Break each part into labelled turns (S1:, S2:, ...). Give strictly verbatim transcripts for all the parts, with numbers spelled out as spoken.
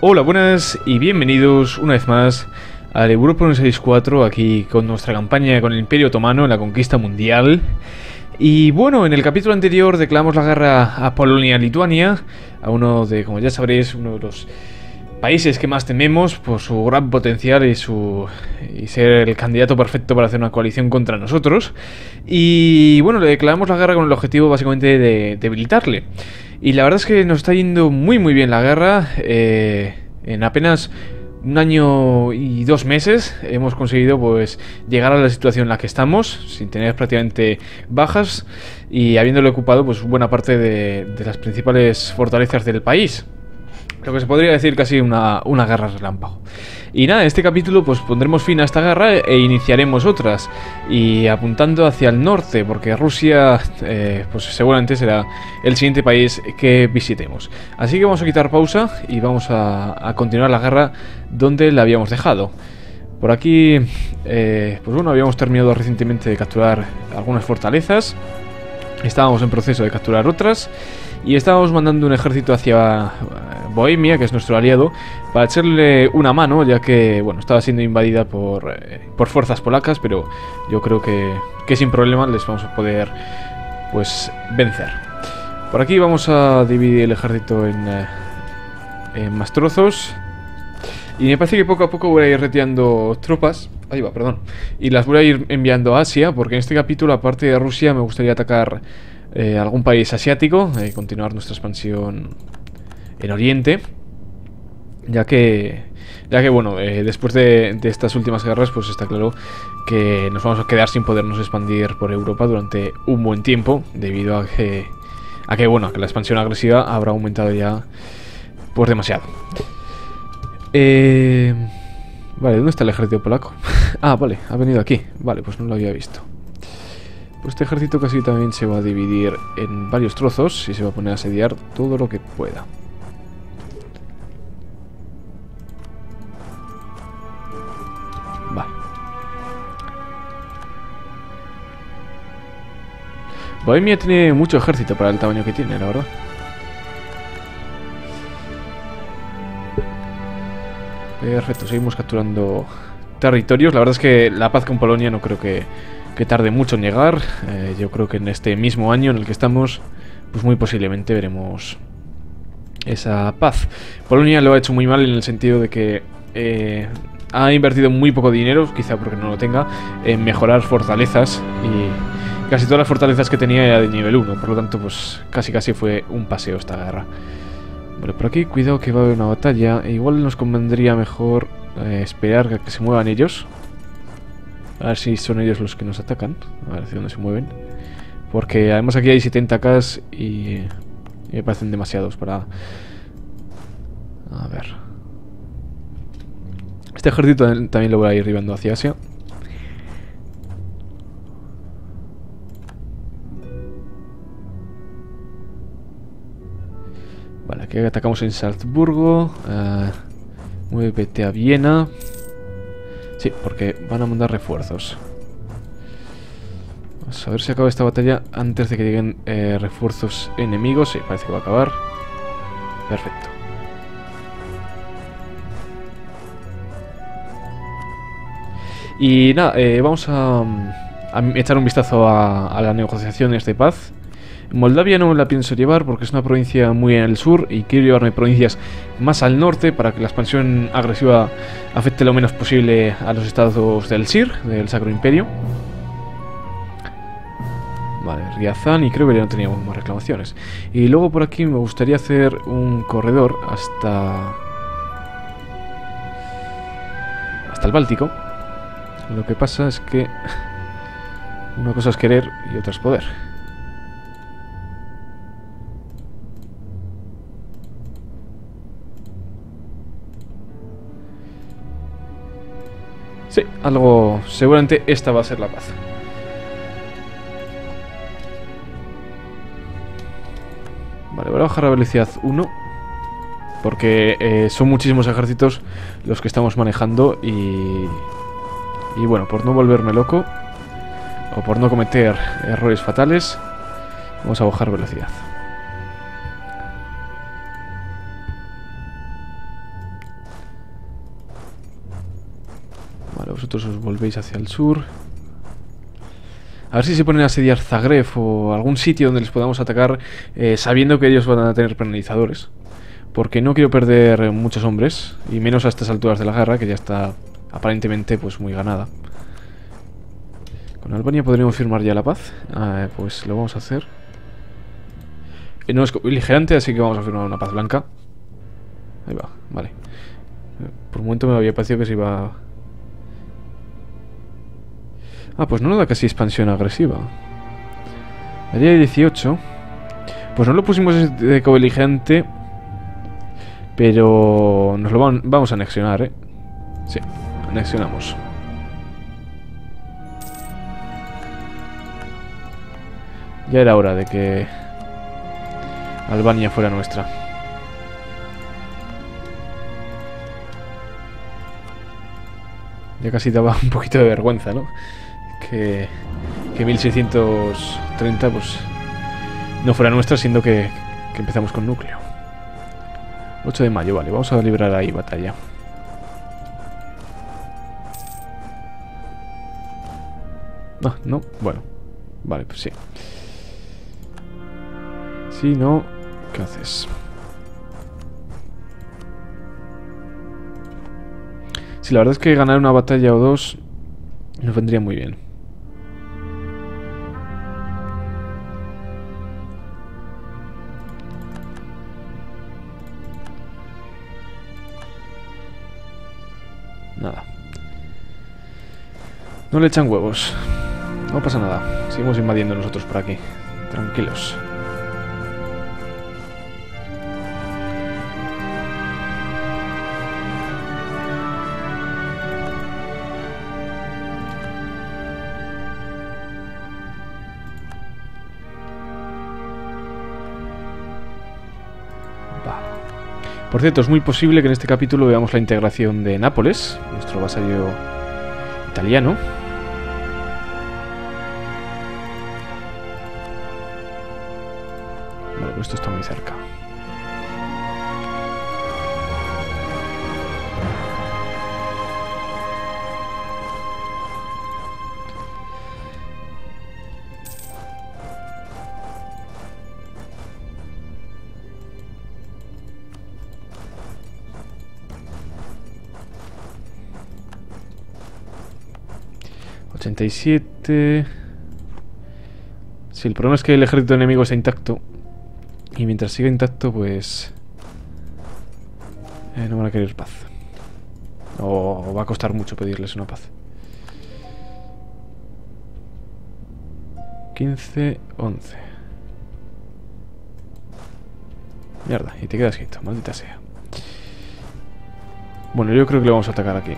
S1: Hola, buenas y bienvenidos una vez más al Europa ciento sesenta y cuatro, aquí con nuestra campaña con el Imperio Otomano en la conquista mundial. Y bueno, en el capítulo anterior declaramos la guerra a Polonia-Lituania, a uno de, como ya sabréis, uno de los países que más tememos por su gran potencial y su y ser el candidato perfecto para hacer una coalición contra nosotros. Y bueno, le declaramos la guerra con el objetivo básicamente de debilitarle. Y la verdad es que nos está yendo muy muy bien la guerra. Eh, en apenas un año y dos meses hemos conseguido pues llegar a la situación en la que estamos, sin tener prácticamente bajas y habiéndole ocupado pues buena parte de, de las principales fortalezas del país. Lo que se podría decir casi una, una guerra relámpago. Y nada, en este capítulo pues pondremos fin a esta guerra e iniciaremos otras. Y apuntando hacia el norte, porque Rusia eh, pues seguramente será el siguiente país que visitemos. Así que vamos a quitar pausa y vamos a, a continuar la guerra donde la habíamos dejado. Por aquí, eh, pues bueno, habíamos terminado recientemente de capturar algunas fortalezas. Estábamos en proceso de capturar otras. Y estábamos mandando un ejército hacia Bohemia, que es nuestro aliado, para echarle una mano, ya que, bueno, estaba siendo invadida por, eh, por fuerzas polacas, pero yo creo que, que sin problema les vamos a poder, pues, vencer. Por aquí vamos a dividir el ejército en, eh, en más trozos. Y me parece que poco a poco voy a ir retirando tropas. Ahí va, perdón. Y las voy a ir enviando a Asia, porque en este capítulo, aparte de Rusia, me gustaría atacar Eh, algún país asiático, eh, continuar nuestra expansión en Oriente, ya que, ya que bueno, eh, después de, de estas últimas guerras, pues está claro que nos vamos a quedar sin podernos expandir por Europa durante un buen tiempo, debido a que, a que bueno, que la expansión agresiva habrá aumentado ya pues demasiado. Eh, vale, ¿dónde está el ejército polaco? Ah, vale, ha venido aquí. Vale, pues no lo había visto. Pues este ejército casi también se va a dividir en varios trozos y se va a poner a asediar todo lo que pueda. Vale. Bohemia tiene mucho ejército para el tamaño que tiene, la verdad. Perfecto, seguimos capturando territorios. La verdad es que la paz con Polonia no creo que... que tarde mucho en llegar. eh, Yo creo que en este mismo año en el que estamos, pues muy posiblemente veremos esa paz. Polonia lo ha hecho muy mal en el sentido de que eh, ha invertido muy poco dinero, quizá porque no lo tenga, en mejorar fortalezas. Y casi todas las fortalezas que tenía era de nivel uno. Por lo tanto, pues casi casi fue un paseo esta guerra. Bueno, por aquí cuidado que va a haber una batalla. E igual nos convendría mejor eh, esperar a que se muevan ellos. A ver si son ellos los que nos atacan. A ver hacia dónde se mueven. Porque además aquí hay setenta K y, y me parecen demasiados para... A ver. Este ejército también lo voy a ir llevando hacia Asia. Vale, aquí atacamos en Salzburgo. Uh, muévete a Viena. Sí, porque van a mandar refuerzos. Vamos a ver si acaba esta batalla antes de que lleguen eh, refuerzos enemigos. Sí, parece que va a acabar. Perfecto. Y nada, eh, vamos a, a echar un vistazo a, a las negociaciones de paz. Moldavia no me la pienso llevar porque es una provincia muy en el sur y quiero llevarme provincias más al norte para que la expansión agresiva afecte lo menos posible a los estados del S I R, del Sacro Imperio. Vale, Riazán, y creo que ya no teníamos más reclamaciones. Y luego por aquí me gustaría hacer un corredor hasta... hasta el Báltico. Lo que pasa es que una cosa es querer y otra es poder. Sí, algo... seguramente esta va a ser la paz. Vale, voy a bajar la velocidad uno. Porque eh, son muchísimos ejércitos los que estamos manejando y... Y bueno, por no volverme loco o por no cometer errores fatales, vamos a bajar velocidad. vosotros os volvéis hacia el sur. A ver si se ponen a asediar Zagreb o algún sitio donde les podamos atacar, eh, sabiendo que ellos van a tener penalizadores. Porque no quiero perder muchos hombres, y menos a estas alturas de la guerra, que ya está aparentemente pues muy ganada. Con Albania podríamos firmar ya la paz. Ah, pues lo vamos a hacer. Eh, no es beligerante, así que vamos a firmar una paz blanca. Ahí va, vale. Por un momento me había parecido que se iba... Ah, pues no nos da casi expansión agresiva. Allí hay dieciocho. Pues no lo pusimos de cobeligerante, pero nos lo van, vamos a anexionar, ¿eh? Sí, anexionamos. Ya era hora de que Albania fuera nuestra. Ya casi daba un poquito de vergüenza, ¿no? Que, que mil seiscientos treinta pues no fuera nuestra, siendo que, que empezamos con núcleo. ocho de mayo, vale, vamos a librar ahí batalla. No, no, bueno. Vale, pues sí. Si no, ¿qué haces? Sí, la verdad es que ganar una batalla o dos nos vendría muy bien. Nada. No le echan huevos. No pasa nada. Seguimos invadiendo nosotros por aquí. Tranquilos. Por cierto, es muy posible que en este capítulo veamos la integración de Nápoles, nuestro vasallo italiano. Vale, pues esto está muy cerca. ochenta y siete. Sí, el problema es que el ejército enemigo está intacto. Y mientras siga intacto, pues... Eh, no van a querer paz. O va a costar mucho pedirles una paz. quince, once. Mierda, y te quedas quieto, maldita sea. Bueno, yo creo que le vamos a atacar aquí.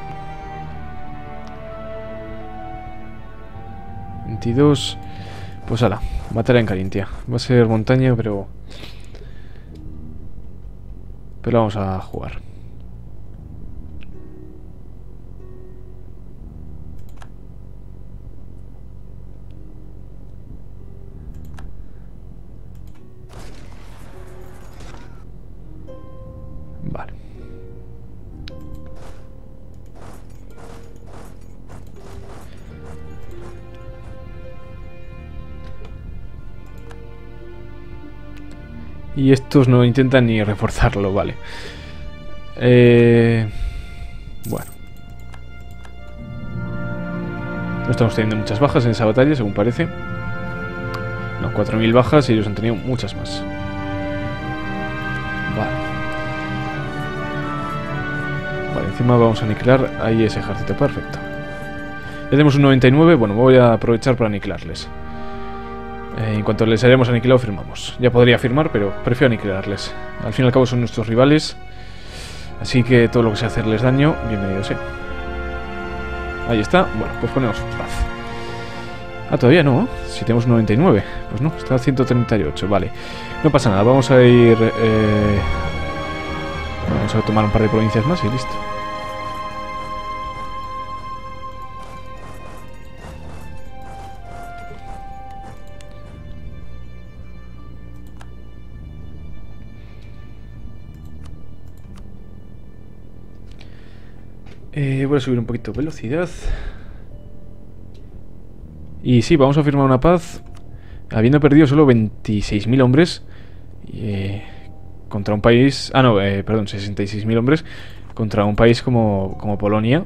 S1: veintidós. Pues ala, batalla en Carintia. Va a ser montaña, pero... Pero vamos a jugar. Vale. Y estos no intentan ni reforzarlo, vale. Eh... Bueno. No estamos teniendo muchas bajas en esa batalla, según parece. No, cuatro mil bajas y ellos han tenido muchas más. Vale. Vale, encima vamos a aniquilar ahí ese ejército, perfecto. Ya tenemos un noventa y nueve, bueno, voy a aprovechar para aniquilarles. Eh, en cuanto les hayamos aniquilado, firmamos. Ya podría firmar, pero prefiero aniquilarles. Al fin y al cabo son nuestros rivales. Así que todo lo que sea hacerles daño, bienvenido sea. Ahí está. Bueno, pues ponemos paz. Ah, todavía no. Si tenemos noventa y nueve. Pues no, está a ciento treinta y ocho. Vale. No pasa nada. Vamos a ir... Eh... Vamos a tomar un par de provincias más y listo. Eh, voy a subir un poquito de velocidad. Y sí, vamos a firmar una paz, habiendo perdido solo veintiséis mil hombres. Eh, contra un país... Ah, no, eh, perdón, sesenta y seis mil hombres. Contra un país como, como Polonia.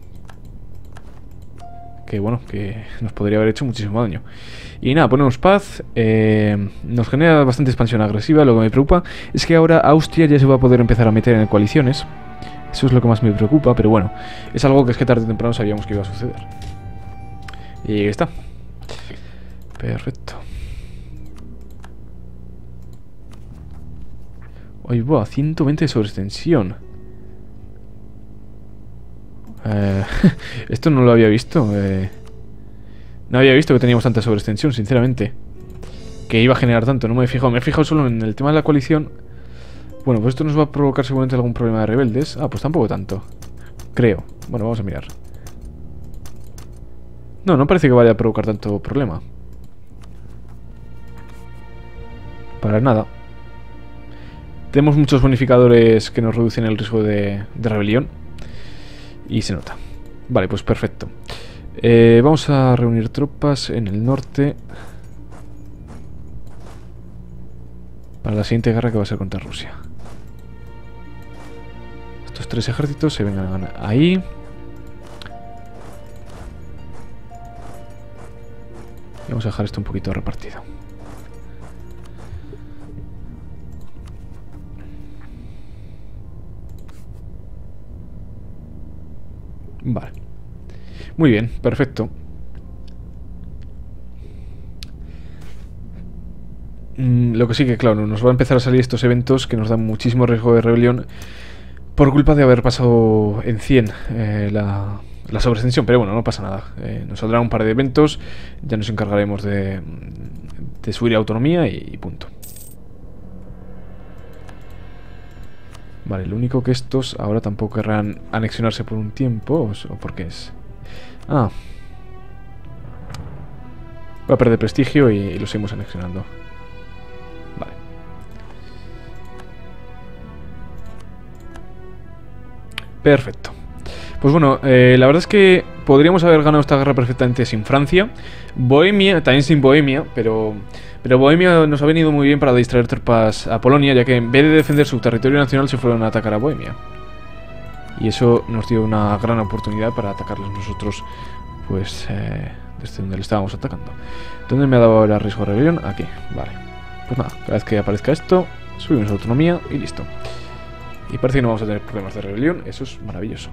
S1: Que bueno, que nos podría haber hecho muchísimo daño. Y nada, ponemos paz. eh, Nos genera bastante expansión agresiva. Lo que me preocupa es que ahora Austria ya se va a poder empezar a meter en coaliciones. Eso es lo que más me preocupa, pero bueno, es algo que es que tarde o temprano sabíamos que iba a suceder. Y ahí está. Perfecto. Hoy va, ciento veinte de sobreextensión. Eh, esto no lo había visto. Eh, no había visto que teníamos tanta sobreextensión, sinceramente. Que iba a generar tanto, no me he fijado. Me he fijado solo en el tema de la coalición. Bueno, pues esto nos va a provocar seguramente algún problema de rebeldes. Ah, pues tampoco tanto. Creo. Bueno, vamos a mirar. No, no parece que vaya a provocar tanto problema. Para nada. Tenemos muchos bonificadores que nos reducen el riesgo de, de rebelión. Y se nota. Vale, pues perfecto. eh, Vamos a reunir tropas en el norte para la siguiente guerra, que va a ser contra Rusia. Estos tres ejércitos se vengan ahí. Y vamos a dejar esto un poquito repartido. Vale. Muy bien, perfecto. Mm, lo que sí que, claro, nos va a empezar a salir estos eventos que nos dan muchísimo riesgo de rebelión por culpa de haber pasado en cien eh, la, la sobreextensión. Pero bueno, no pasa nada. Eh, nos saldrán un par de eventos. Ya nos encargaremos de, de subir autonomía y, y punto. Vale, lo único que estos ahora tampoco querrán anexionarse por un tiempo. ¿O por qué es? Ah. Va a perder prestigio y, y lo seguimos anexionando. Vale. Perfecto. Pues bueno, eh, la verdad es que podríamos haber ganado esta guerra perfectamente sin Francia. Bohemia, también sin Bohemia, pero... Pero Bohemia nos ha venido muy bien para distraer tropas a Polonia, ya que en vez de defender su territorio nacional se fueron a atacar a Bohemia. Y eso nos dio una gran oportunidad para atacarles nosotros, pues, eh, desde donde le estábamos atacando. ¿Dónde me ha dado ahora riesgo de rebelión? Aquí, vale. Pues nada, cada vez que aparezca esto, subimos autonomía y listo. Y parece que no vamos a tener problemas de rebelión, eso es maravilloso.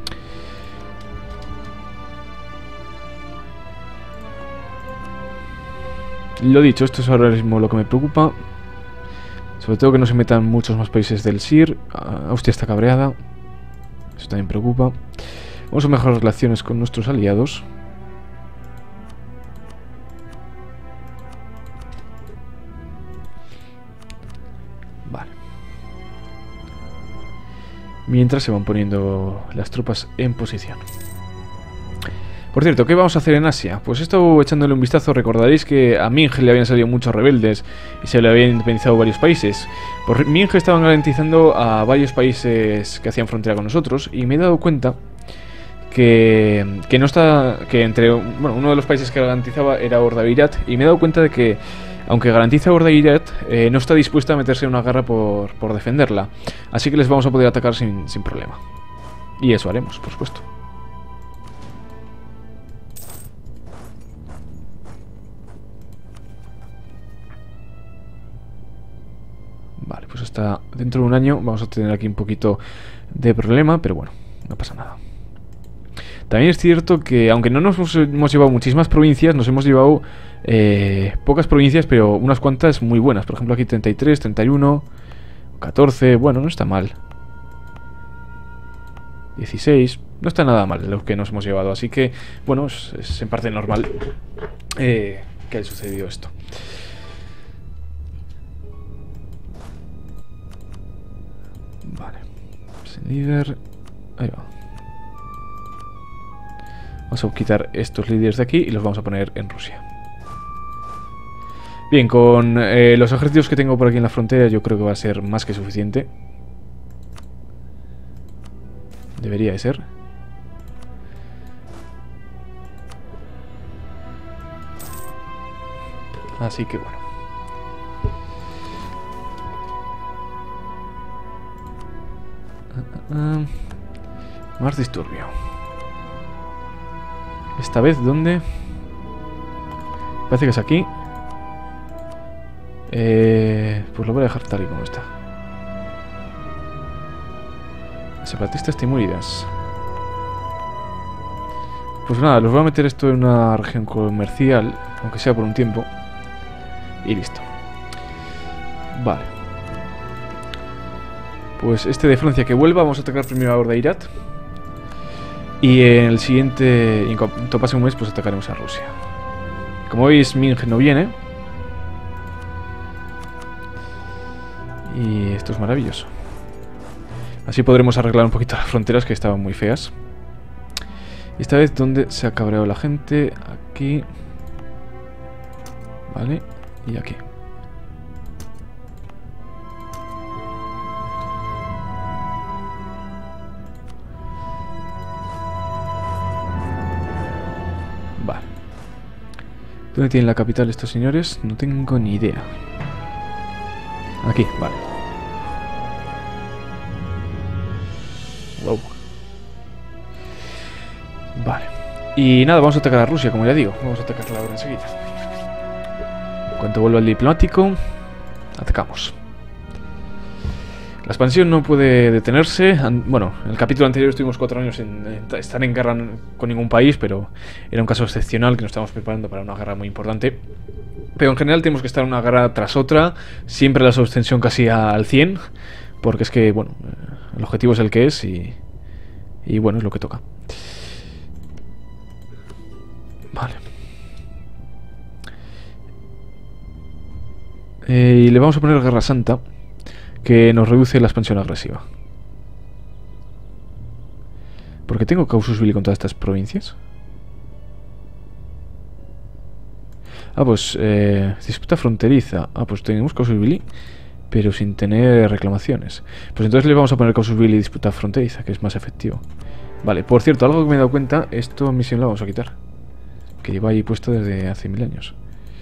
S1: Lo dicho, esto es ahora mismo lo que me preocupa. Sobre todo que no se metan muchos más países del S I R. Austria está cabreada. Eso también preocupa. Vamos a mejorar relaciones con nuestros aliados. Vale. Mientras se van poniendo las tropas en posición. Por cierto, ¿qué vamos a hacer en Asia? Pues he estado echándole un vistazo. Recordaréis que a Ming le habían salido muchos rebeldes y se le habían independizado varios países. Por Ming estaban garantizando a varios países que hacían frontera con nosotros. Y me he dado cuenta que, que no está... Que entre... Bueno, uno de los países que garantizaba era Ordaviriat. Y me he dado cuenta de que, aunque garantiza Ordaviriat, eh, no está dispuesta a meterse en una guerra por, por defenderla. Así que les vamos a poder atacar sin, sin problema. Y eso haremos, por supuesto. Vale, pues hasta dentro de un año vamos a tener aquí un poquito de problema, pero bueno, no pasa nada. También es cierto que, aunque no nos hemos llevado muchísimas provincias, nos hemos llevado eh, pocas provincias, pero unas cuantas muy buenas. Por ejemplo, aquí treinta y tres, treinta y uno, catorce, bueno, no está mal. dieciséis, no está nada mal lo que nos hemos llevado. Así que, bueno, es, es en parte normal eh, que haya sucedido esto. Vale, líder. Ahí va. Vamos a quitar estos líderes de aquí y los vamos a poner en Rusia. Bien, con eh, los ejércitos que tengo por aquí en la frontera yo creo que va a ser más que suficiente. Debería de ser. Así que bueno. Uh, uh, uh. Más disturbio. Esta vez, ¿dónde? Parece que es aquí. Eh, pues lo voy a dejar tal y como está. Separatistas timúridas. Pues nada, los voy a meter esto en una región comercial, aunque sea por un tiempo. Y listo. Vale. Pues este de Francia que vuelva, vamos a atacar primero a Ordeirat. Y en el siguiente, en cuanto pase un mes, pues atacaremos a Rusia. Como veis, Ming no viene. Y esto es maravilloso. Así podremos arreglar un poquito las fronteras que estaban muy feas. Y esta vez, ¿dónde se ha cabreado la gente? Aquí. Vale. Y aquí. Vale. ¿Dónde tienen la capital estos señores? No tengo ni idea. Aquí, vale. Wow. Vale. Y nada, vamos a atacar a Rusia, como ya digo. Vamos a atacarla ahora enseguida. En cuanto vuelva al diplomático, atacamos. La expansión no puede detenerse. Bueno, en el capítulo anterior estuvimos cuatro años en, en estar en guerra con ningún país, pero era un caso excepcional que nos estamos preparando para una guerra muy importante. Pero en general tenemos que estar una guerra tras otra, siempre la subtensión casi al cien, porque es que, bueno, el objetivo es el que es y, y bueno, es lo que toca. Vale. Eh, y le vamos a poner Guerra Santa, que nos reduce la expansión agresiva. ¿Por qué tengo causus belli con todas estas provincias? Ah, pues, eh, disputa fronteriza. Ah, pues tenemos causus belli, pero sin tener reclamaciones. Pues entonces le vamos a poner causus belli y disputa fronteriza, que es más efectivo. Vale, por cierto, algo que me he dado cuenta, esto misión la vamos a quitar, que lleva ahí puesto desde hace mil años.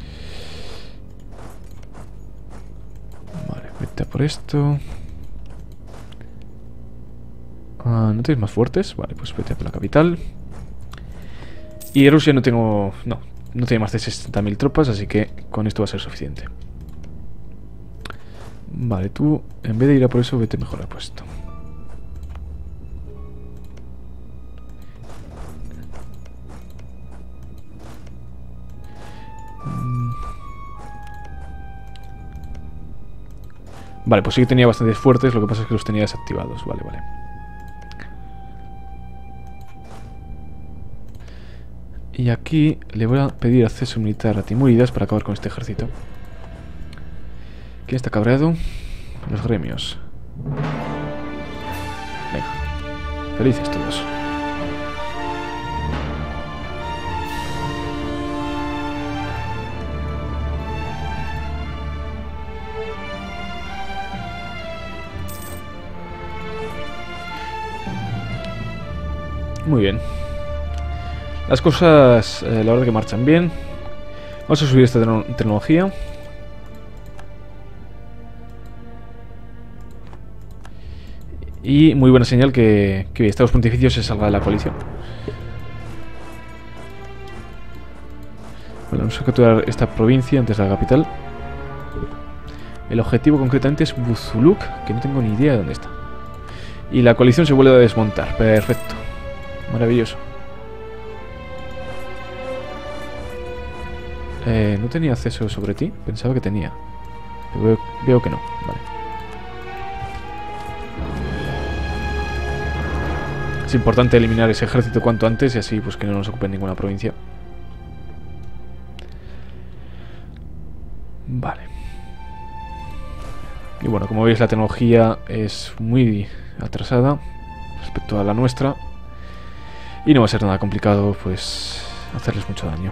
S1: Vale, vete a por esto. Ah, ¿no tenéis más fuertes? Vale, pues vete a por la capital. Y Rusia no tengo... No, no tiene más de sesenta mil tropas, así que con esto va a ser suficiente. Vale, tú, en vez de ir a por eso, vete mejor a puesto. Vale, pues sí que tenía bastantes fuertes, lo que pasa es que los tenía desactivados. Vale, vale. Y aquí le voy a pedir acceso militar a Timúridas para acabar con este ejército. ¿Quién está cabreado? Los gremios. Venga. Felices todos. Muy bien. Las cosas, eh, la verdad que marchan bien. Vamos a subir esta te tecnología. Y muy buena señal que, que Estados Pontificios se salga de la coalición. Bueno, vamos a capturar esta provincia antes de la capital. El objetivo concretamente es Buzuluk, que no tengo ni idea de dónde está. Y la coalición se vuelve a desmontar. Perfecto. Maravilloso. Eh, ¿No tenía acceso sobre ti? Pensaba que tenía. Pero veo, veo que no. Vale. Es importante eliminar ese ejército cuanto antes y así pues que no nos ocupen ninguna provincia. Vale. Y bueno, como veis la tecnología es muy atrasada respecto a la nuestra. Y no va a ser nada complicado pues hacerles mucho daño.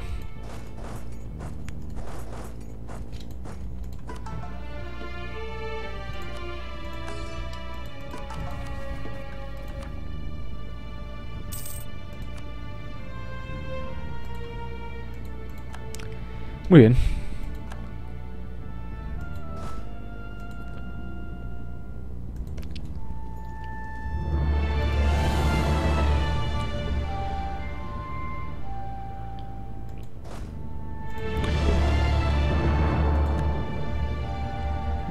S1: Muy bien.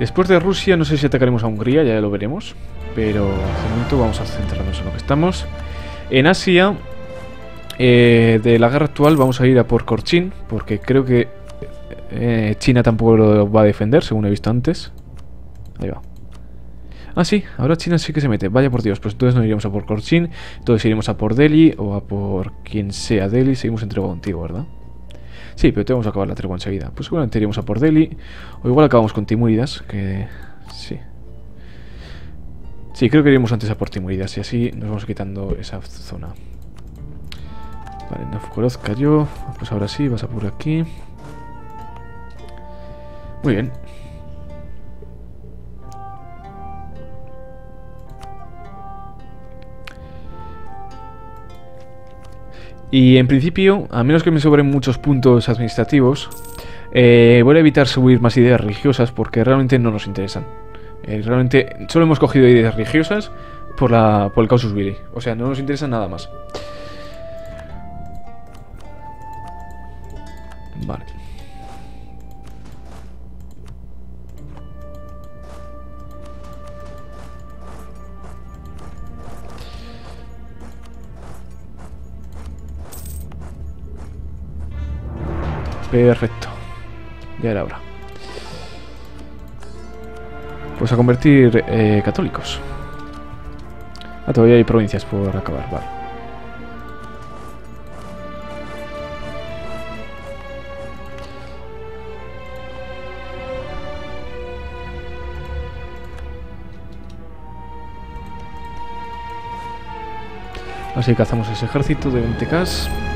S1: Después de Rusia no sé si atacaremos a Hungría, ya lo veremos. Pero de momento vamos a centrarnos en lo que estamos. En Asia, eh, de la guerra actual vamos a ir a por Korchin, porque creo que eh, China tampoco lo va a defender, según he visto antes. Ahí va. Ah, sí, ahora China sí que se mete. Vaya por Dios, pues entonces no iremos a por Korchin. Entonces iremos a por Delhi o a por quien sea Delhi. Seguimos en tregua contigo, ¿verdad? Sí, pero tenemos que acabar la tregua enseguida. Pues seguramente iremos a por Delhi. O igual acabamos con Timúridas, que... sí. Sí, creo que iremos antes a por Timúridas y así nos vamos quitando esa zona. Vale, Novgorod cayó. Pues ahora sí, vas a por aquí. Muy bien. Y en principio, a menos que me sobren muchos puntos administrativos, eh, voy a evitar subir más ideas religiosas porque realmente no nos interesan. Eh, realmente solo hemos cogido ideas religiosas por, la, por el Casus Belli. O sea, no nos interesa nada más. Vale. Perfecto. Ya era hora. Pues a convertir eh, católicos. Ah, todavía hay provincias por acabar, vale. Así que cazamos ese ejército de veinte K.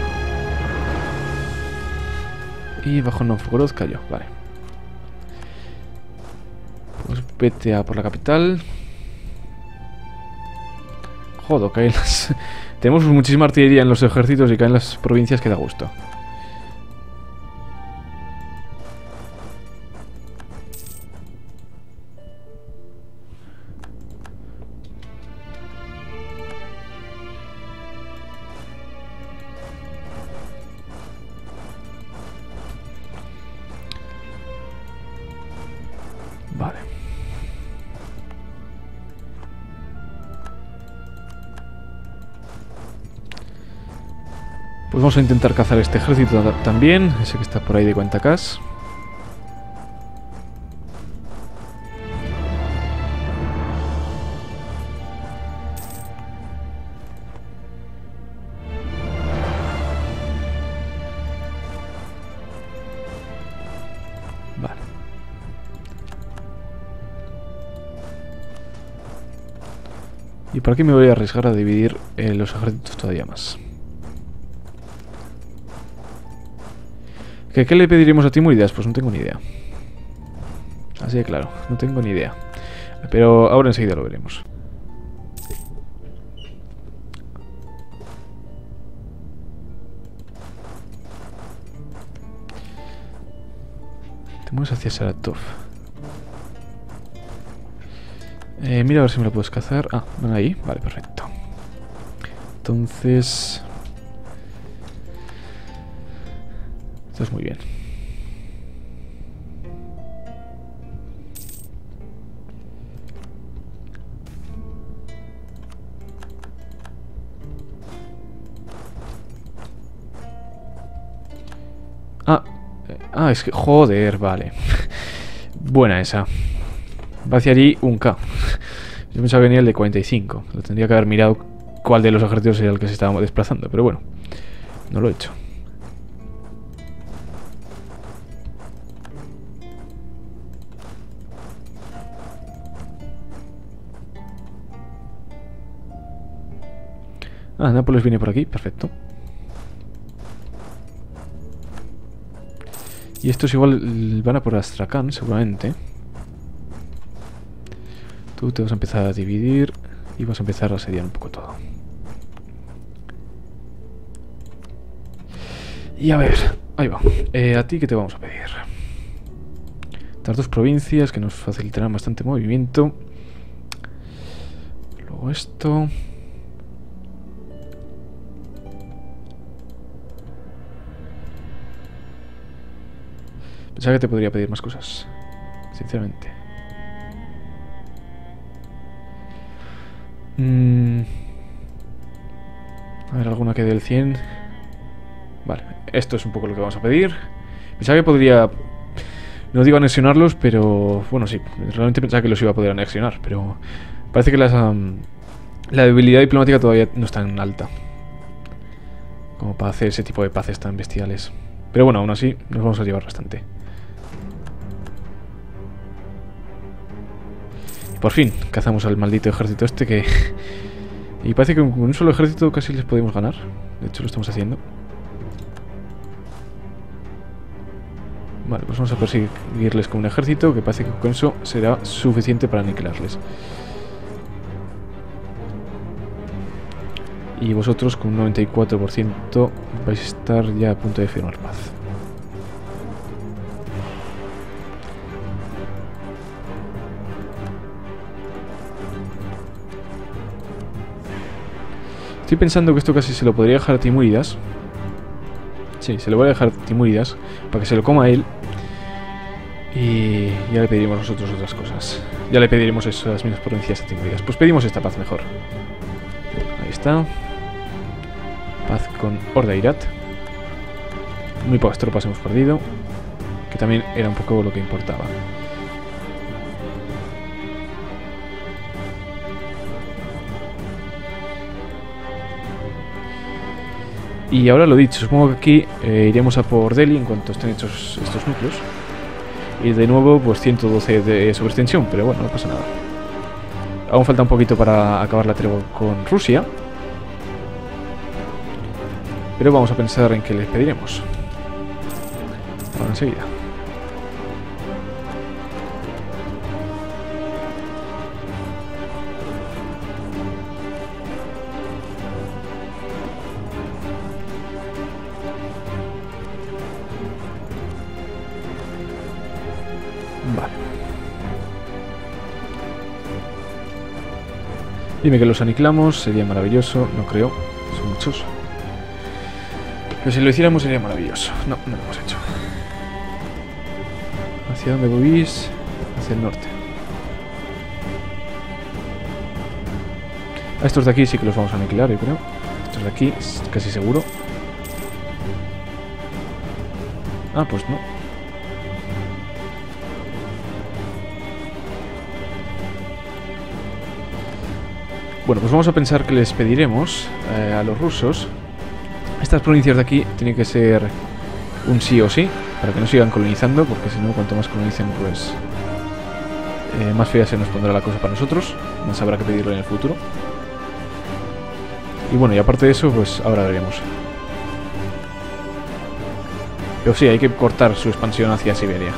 S1: Y bajo Novgorod cayó, vale. Pues vete a por la capital. Joder, caen las... Tenemos muchísima artillería en los ejércitos y caen las provincias que da gusto. Vale. Pues vamos a intentar cazar este ejército también, ese que está por ahí de cuenta cas. Vale. Y por aquí me voy a arriesgar a dividir eh, los ejércitos todavía más. ¿Qué, ¿Qué le pediríamos a Timúridas? Pues no tengo ni idea. Así de claro, no tengo ni idea. Pero ahora enseguida lo veremos. Te mueves hacia Saratov. Eh, mira a ver si me lo puedes cazar. Ah, van ahí. Vale, perfecto. Entonces... Estás muy bien. Ah, eh, ah, es que... Joder, vale. Buena esa. Va hacia allí un K. Yo pensaba que venía el de cuarenta y cinco. Lo tendría que haber mirado cuál de los ejércitos era el que se estaba desplazando. Pero bueno, no lo he hecho. Ah, Nápoles viene por aquí, perfecto. Y estos igual van a por Astrakhan, seguramente. Tú te vas a empezar a dividir y vas a empezar a asediar un poco todo. Y a ver, ahí va. Eh, ¿A ti qué te vamos a pedir? Estas dos provincias que nos facilitarán bastante movimiento. Luego esto... Pensaba que te podría pedir más cosas, sinceramente. Mm. A ver, alguna que dé el cien. Vale, esto es un poco lo que vamos a pedir. Pensaba que podría... No digo anexionarlos, pero... Bueno, sí, realmente pensaba que los iba a poder anexionar, pero... Parece que las, um, la debilidad diplomática todavía no es tan alta como para hacer ese tipo de paces tan bestiales. Pero bueno, aún así nos vamos a llevar bastante. Y por fin cazamos al maldito ejército este que... Y parece que con un solo ejército casi les podemos ganar. De hecho lo estamos haciendo. Vale, pues vamos a perseguirles con un ejército, que parece que con eso será suficiente para aniquilarles. Y vosotros con un noventa y cuatro por ciento vais a estar ya a punto de firmar paz. Estoy pensando que esto casi se lo podría dejar a Timúridas. Sí, se lo voy a dejar a Timúridas para que se lo coma a él. Y ya le pediremos nosotros otras cosas. Ya le pediremos esas mismas provincias a Timúridas. Pues pedimos esta paz mejor. Ahí está. Paz con Ordeirat. Muy pocas tropas hemos perdido, que también era un poco lo que importaba. Y ahora lo dicho, supongo que aquí eh, iremos a por Delhi en cuanto estén hechos estos núcleos. Y de nuevo pues ciento doce de sobreextensión, pero bueno, no pasa nada. Aún falta un poquito para acabar la tregua con Rusia. Pero vamos a pensar en qué les pediremos. Ahora enseguida. Vale. Dime que los aniquilamos, sería maravilloso, no creo, son muchos. Pero si lo hiciéramos sería maravilloso. No, no lo hemos hecho. ¿Hacia dónde voy? Hacia el norte. A estos de aquí sí que los vamos a aniquilar, yo creo. Estos de aquí, casi seguro. Ah, pues no. Bueno, pues vamos a pensar que les pediremos eh, a los rusos. Estas provincias de aquí tienen que ser un sí o sí, para que no sigan colonizando, porque si no, cuanto más colonicen, pues eh, más fea se nos pondrá la cosa para nosotros. Más habrá que pedirlo en el futuro. Y bueno, y aparte de eso, pues ahora veremos. Pero sí, hay que cortar su expansión hacia Siberia.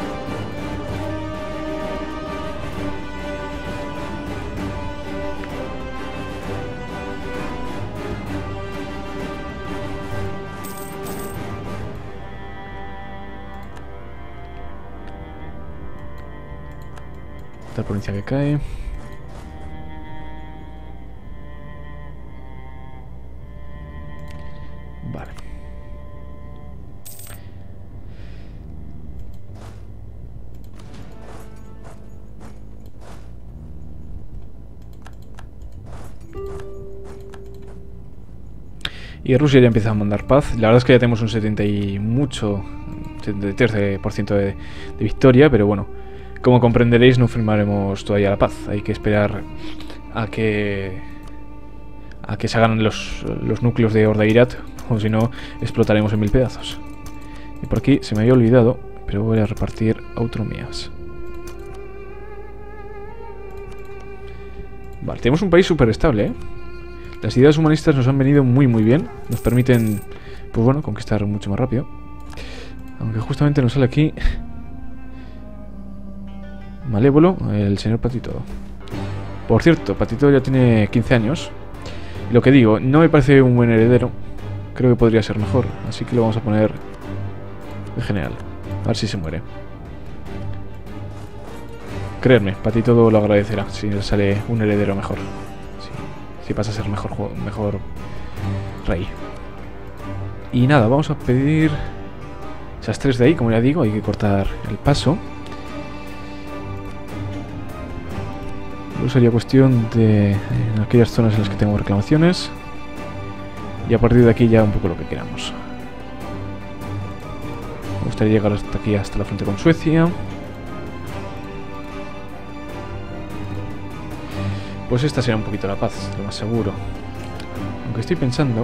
S1: Esta provincia que cae. Vale. Y Rusia ya empieza a mandar paz. La verdad es que ya tenemos un setenta y mucho, setenta y tres por ciento de, de victoria, pero bueno, como comprenderéis, no firmaremos todavía la paz. Hay que esperar a que a que se hagan los, los núcleos de Ordeirat, o si no, explotaremos en mil pedazos. Y por aquí se me había olvidado, pero voy a repartir autonomías. Vale, tenemos un país súper estable, ¿eh? Las ideas humanistas nos han venido muy muy bien. Nos permiten, pues bueno, conquistar mucho más rápido. Aunque justamente nos sale aquí Malévolo, el señor Patito. Por cierto, Patito ya tiene quince años. Y lo que digo, no me parece un buen heredero. Creo que podría ser mejor. Así que lo vamos a poner de general. A ver si se muere. Creedme, Patito lo agradecerá si le sale un heredero mejor. Si pasa a ser mejor, mejor rey. Y nada, vamos a pedir esas tres de ahí, como ya digo, hay que cortar el paso. Solo sería cuestión de en aquellas zonas en las que tengo reclamaciones. Y a partir de aquí ya un poco lo que queramos. Me gustaría llegar hasta aquí, hasta la frontera con Suecia. Pues esta será un poquito la paz, lo más seguro. Aunque estoy pensando...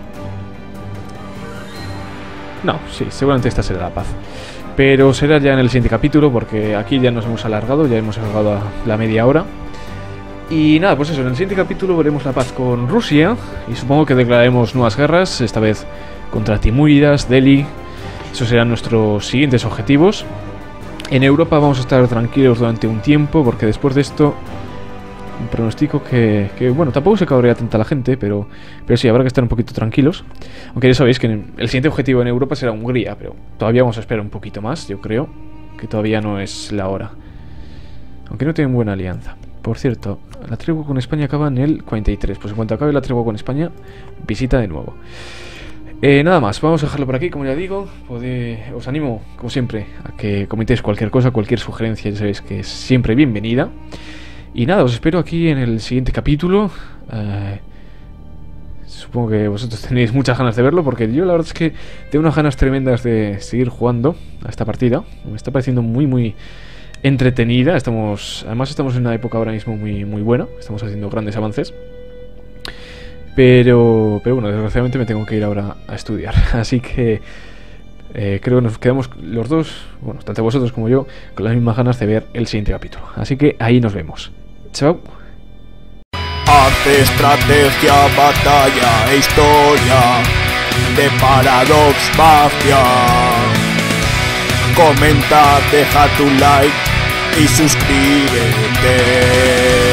S1: No, sí, seguramente esta será la paz. Pero será ya en el siguiente capítulo, porque aquí ya nos hemos alargado, ya hemos alargado a la media hora. Y nada, pues eso, en el siguiente capítulo veremos la paz con Rusia. Y supongo que declararemos nuevas guerras, esta vez contra Timúridas, Delhi. Esos serán nuestros siguientes objetivos. En Europa vamos a estar tranquilos durante un tiempo, porque después de esto... pronostico que, que, bueno, tampoco se cabrea tanta la gente, pero, pero sí, habrá que estar un poquito tranquilos. Aunque ya sabéis que el siguiente objetivo en Europa será Hungría, pero todavía vamos a esperar un poquito más, yo creo, que todavía no es la hora. Aunque no tienen buena alianza. Por cierto, la tregua con España acaba en el cuarenta y tres, pues en cuanto acabe la tregua con España, visita de nuevo. Eh, nada más, vamos a dejarlo por aquí, como ya digo. Podé, os animo, como siempre, a que comentéis cualquier cosa, cualquier sugerencia, ya sabéis que es siempre bienvenida. Y nada, os espero aquí en el siguiente capítulo. Eh, supongo que vosotros tenéis muchas ganas de verlo, porque yo la verdad es que tengo unas ganas tremendas de seguir jugando a esta partida. Me está pareciendo muy, muy entretenida. Estamos, además estamos en una época ahora mismo muy, muy buena. Estamos haciendo grandes avances. Pero, pero bueno, desgraciadamente me tengo que ir ahora a estudiar. Así que eh, creo que nos quedamos los dos, bueno, tanto vosotros como yo, con las mismas ganas de ver el siguiente capítulo. Así que ahí nos vemos. Chao.
S2: Arte, estrategia, batalla e historia de Paradox Mafia. Comenta, deja tu like y suscríbete.